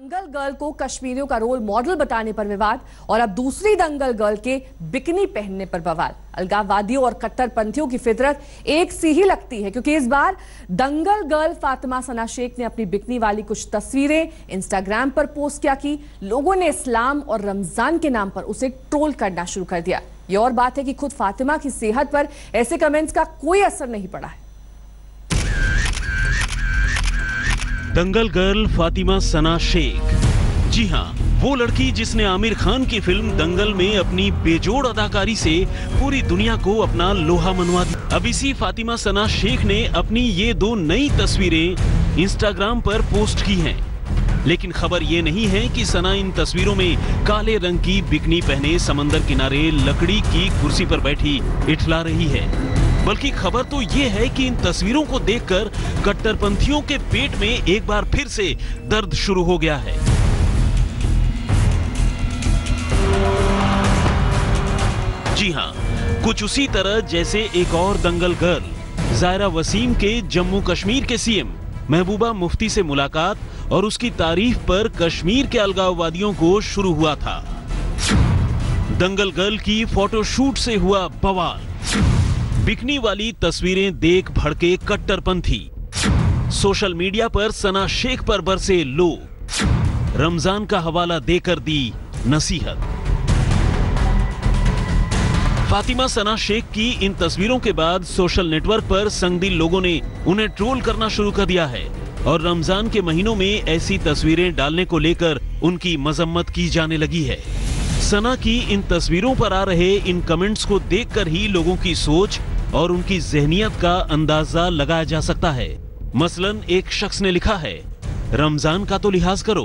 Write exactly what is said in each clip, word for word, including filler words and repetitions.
दंगल girl को कश्मीरियों का रोल मॉडल बताने पर विवाद और अब दूसरी दंगल गर्ल के बिकनी पहनने पर बवाल। अलगाववादियों और कट्टरपंथियों की फितरत एक सी ही लगती है, क्योंकि इस बार दंगल गर्ल फातिमा सना शेख ने अपनी बिकनी वाली कुछ तस्वीरें इंस्टाग्राम पर पोस्ट किया कि लोगों ने इस्लाम और रमजान के नाम पर उसे ट्रोल करना शुरू कर दिया। ये और बात है कि खुद फातिमा की सेहत पर ऐसे कमेंट्स का कोई असर नहीं पड़ा है। दंगल गर्ल फातिमा सना शेख, जी हाँ, वो लड़की जिसने आमिर खान की फिल्म दंगल में अपनी बेजोड़ अदाकारी से पूरी दुनिया को अपना लोहा मनवा दिया। अब इसी फातिमा सना शेख ने अपनी ये दो नई तस्वीरें इंस्टाग्राम पर पोस्ट की हैं। लेकिन खबर ये नहीं है कि सना इन तस्वीरों में काले रंग की बिकनी पहने समंदर किनारे लकड़ी की कुर्सी पर बैठी इठला रही है, बल्कि खबर तो ये है कि इन तस्वीरों को देखकर कट्टरपंथियों के पेट में एक बार फिर से दर्द शुरू हो गया है। जी हाँ, कुछ उसी तरह जैसे एक और दंगल गर्ल जायरा वसीम के जम्मू कश्मीर के सीएम महबूबा मुफ्ती से मुलाकात और उसकी तारीफ पर कश्मीर के अलगाववादियों को शुरू हुआ था। दंगल गर्ल की फोटोशूट से हुआ बवाल। बिकनी वाली तस्वीरें देख भड़के कट्टरपंथी। सोशल मीडिया पर सना शेख पर बरसे लोग। रमजान का हवाला देकर दी नसीहत। फातिमा सना शेख की इन तस्वीरों के बाद सोशल नेटवर्क पर संगदिल लोगों ने उन्हें ट्रोल करना शुरू कर दिया है और रमजान के महीनों में ऐसी तस्वीरें डालने को लेकर उनकी मजम्मत की जाने लगी है। सना की इन तस्वीरों पर आ रहे इन कमेंट्स को देखकर ही लोगों की सोच और उनकी ज़हनियत का अंदाजा लगाया जा सकता है। मसलन एक शख्स ने लिखा है, रमजान का तो लिहाज करो।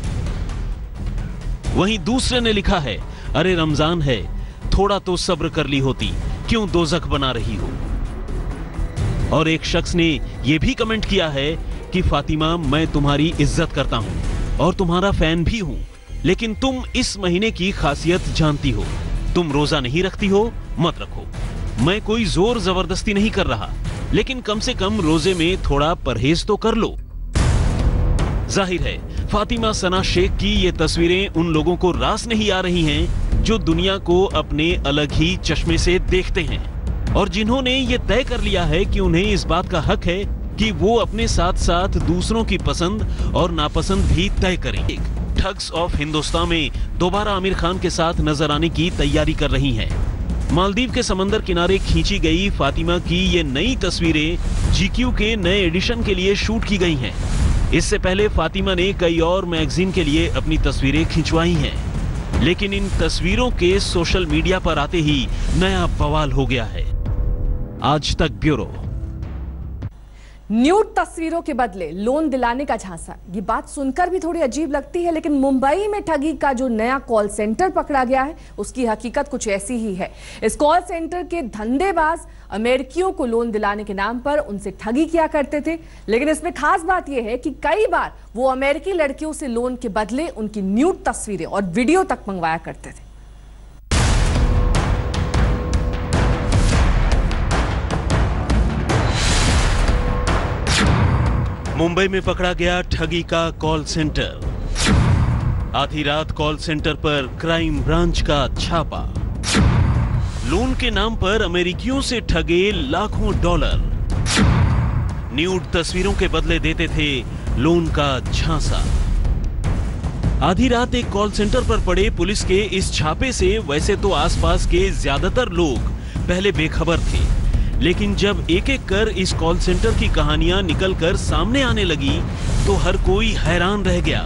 वहीं दूसरे ने लिखा है, अरे रमजान है, थोड़ा तो सब्र कर ली होती, क्यों दोज़ख बना रही हो। और एक शख्स ने यह भी कमेंट किया है कि फातिमा, मैं तुम्हारी इज्जत करता हूं और तुम्हारा फैन भी हूं, लेकिन तुम इस महीने की खासियत जानती हो। तुम रोजा नहीं रखती हो, मत रखो। मैं कोई जोर जबरदस्ती नहीं कर रहा, लेकिन कम से कम रोजे में थोड़ा परहेज तो कर लो। जाहिर है फातिमा सना शेख की ये तस्वीरें उन लोगों को रास नहीं आ रही हैं जो दुनिया को अपने अलग ही चश्मे से देखते हैं और जिन्होंने ये तय कर लिया है कि उन्हें इस बात का हक है कि वो अपने साथ साथ दूसरों की पसंद और नापसंद भी तय करें। ठग्स ऑफ हिंदुस्तान में दोबारा आमिर खान के साथ नजर आने की तैयारी कर रही हैं। मालदीव के समंदर किनारे खींची गई फातिमा की ये नई तस्वीरें जीक्यू के नए एडिशन के लिए शूट की गई हैं। इससे पहले फातिमा ने कई और मैगजीन के लिए अपनी तस्वीरें खिंचवाई हैं, लेकिन इन तस्वीरों के सोशल मीडिया पर आते ही नया बवाल हो गया है। आज तक ब्यूरो। न्यूड तस्वीरों के बदले लोन दिलाने का झांसा, ये बात सुनकर भी थोड़ी अजीब लगती है, लेकिन मुंबई में ठगी का जो नया कॉल सेंटर पकड़ा गया है उसकी हकीकत कुछ ऐसी ही है। इस कॉल सेंटर के धंधेबाज अमेरिकियों को लोन दिलाने के नाम पर उनसे ठगी किया करते थे, लेकिन इसमें खास बात यह है कि कई बार वो अमेरिकी लड़कियों से लोन के बदले उनकी न्यूड तस्वीरें और वीडियो तक मंगवाया करते थे। मुंबई में पकड़ा गया ठगी का कॉल सेंटर। आधी रात कॉल सेंटर पर क्राइम ब्रांच का छापा। लोन के नाम पर अमेरिकियों से ठगे लाखों डॉलर। न्यूड तस्वीरों के बदले देते थे लोन का झांसा। आधी रात एक कॉल सेंटर पर पड़े पुलिस के इस छापे से वैसे तो आसपास के ज्यादातर लोग पहले बेखबर थे, लेकिन जब एक एक कर इस कॉल सेंटर की कहानियां निकलकर सामने आने लगी तो हर कोई हैरान रह गया।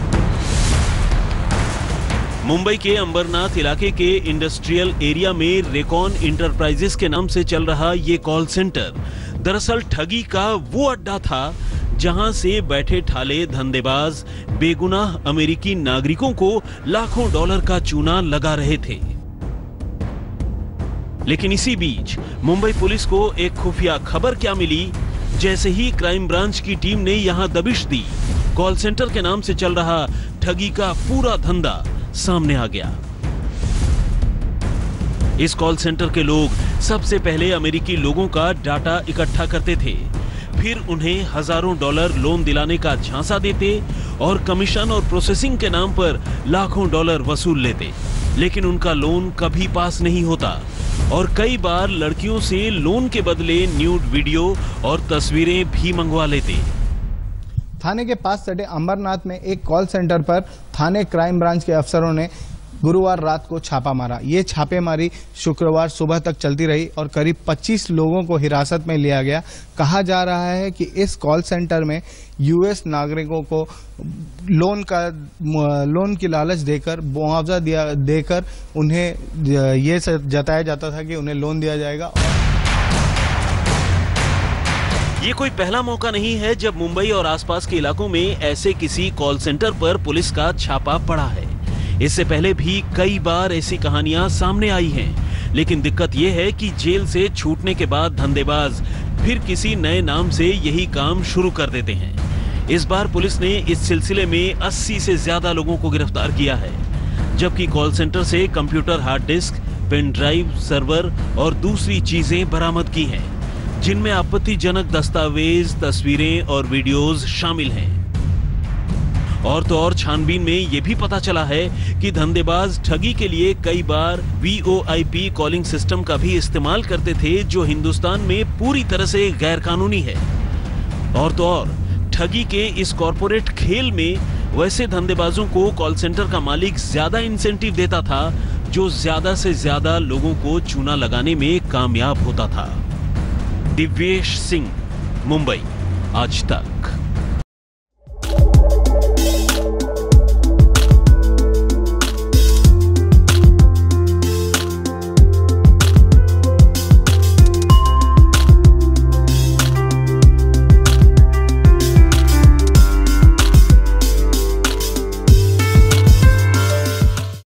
मुंबई के अंबरनाथ इलाके के इंडस्ट्रियल एरिया में रेकॉन इंटरप्राइजेस के नाम से चल रहा ये कॉल सेंटर दरअसल ठगी का वो अड्डा था जहां से बैठे ठाले धंधेबाज बेगुनाह अमेरिकी नागरिकों को लाखों डॉलर का चूना लगा रहे थे। लेकिन इसी बीच मुंबई पुलिस को एक खुफिया खबर क्या मिली, जैसे ही क्राइम ब्रांच की टीम ने यहां दबिश दी, कॉल सेंटर के नाम से चल रहा ठगी का पूरा धंधा सामने आ गया। इस कॉल सेंटर के लोग सबसे पहले अमेरिकी लोगों का डाटा इकट्ठा करते थे, फिर उन्हें हजारों डॉलर लोन दिलाने का झांसा देते और कमीशन और प्रोसेसिंग के नाम पर लाखों डॉलर वसूल लेते, लेकिन उनका लोन कभी पास नहीं होता और कई बार लड़कियों से लोन के बदले न्यूड वीडियो और तस्वीरें भी मंगवा लेते। थाने के पास सटे अंबरनाथ में एक कॉल सेंटर पर थाने क्राइम ब्रांच के अफसरों ने गुरुवार रात को छापा मारा। ये छापेमारी शुक्रवार सुबह तक चलती रही और करीब पच्चीस लोगों को हिरासत में लिया गया। कहा जा रहा है कि इस कॉल सेंटर में यूएस नागरिकों को लोन का लोन की लालच देकर मुआवजा दिया देकर उन्हें ये जताया जाता था कि उन्हें लोन दिया जाएगा। ये कोई पहला मौका नहीं है जब मुंबई और आसपास के इलाकों में ऐसे किसी कॉल सेंटर पर पुलिस का छापा पड़ा है। इससे पहले भी कई बार ऐसी कहानियां सामने आई हैं, लेकिन दिक्कत यह है कि जेल से छूटने के बाद धंधेबाज फिर किसी नए नाम से यही काम शुरू कर देते हैं। इस बार पुलिस ने इस सिलसिले में अस्सी से ज्यादा लोगों को गिरफ्तार किया है, जबकि कॉल सेंटर से computer, hard disk, pen drive, server और दूसरी चीजें बरामद की हैं, जिनमें आपत्तिजनक दस्तावेज, तस्वीरें और वीडियोस शामिल हैं। और तो और छानबीन में यह भी पता चला है कि धंधेबाज ठगी के लिए कई बार V O I P calling system का भी इस्तेमाल करते थे, जो हिंदुस्तान में पूरी तरह से गैर कानूनी है। और तो और ठगी के इस कॉर्पोरेट खेल में वैसे धंधेबाजों को कॉल सेंटर का मालिक ज्यादा इंसेंटिव देता था, जो ज्यादा से ज्यादा लोगों को चूना लगाने में कामयाब होता था। दिव्येश सिंह, मुंबई, आज तक।